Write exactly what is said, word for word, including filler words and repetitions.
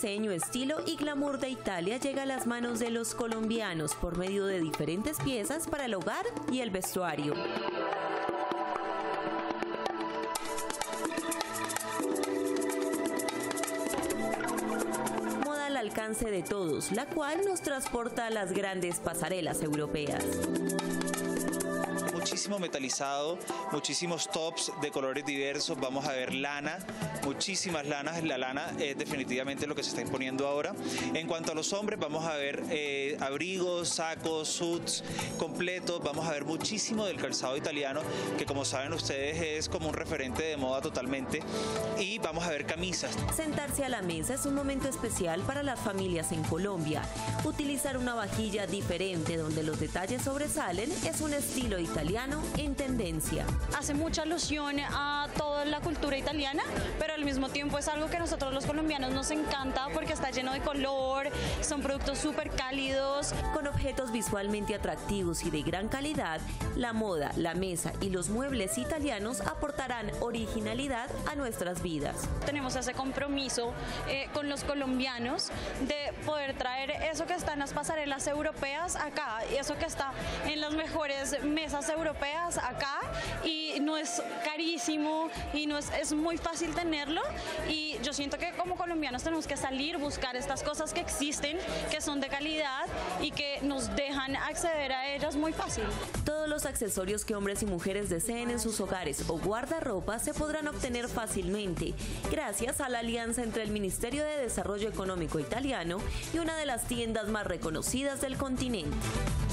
diseño, estilo y glamour de Italia llega a las manos de los colombianos por medio de diferentes piezas para el hogar y el vestuario. Moda al alcance de todos, la cual nos transporta a las grandes pasarelas europeas. Muchísimo metalizado, muchísimos tops de colores diversos, vamos a ver lana, muchísimas lanas, la lana es definitivamente lo que se está imponiendo ahora. En cuanto a los hombres, vamos a ver eh, abrigos, sacos, suits completos, vamos a ver muchísimo del calzado italiano, que como saben ustedes es como un referente de moda totalmente, y vamos a ver camisas. Sentarse a la mesa es un momento especial para las familias en Colombia. Utilizar una vajilla diferente donde los detalles sobresalen es un estilo italiano en tendencia. Hace mucha alusión a toda la cultura italiana, pero al mismo tiempo es algo que a nosotros los colombianos nos encanta porque está lleno de color, son productos súper cálidos. Con objetos visualmente atractivos y de gran calidad, la moda, la mesa y los muebles italianos aportarán originalidad a nuestras vidas. Tenemos ese compromiso eh, con los colombianos de poder traer eso que está en las pasarelas europeas acá, y eso que está en las mejores mesas europeas acá, y no es carísimo y no es, es muy fácil tenerlo, y yo siento que como colombianos tenemos que salir, buscar estas cosas que existen, que son de calidad y que nos dejan acceder a ellas muy fácil. Todos los accesorios que hombres y mujeres deseen en sus hogares o guardarropa se podrán obtener fácilmente gracias a la alianza entre el Ministerio de Desarrollo Económico italiano y una de las tiendas más reconocidas del continente.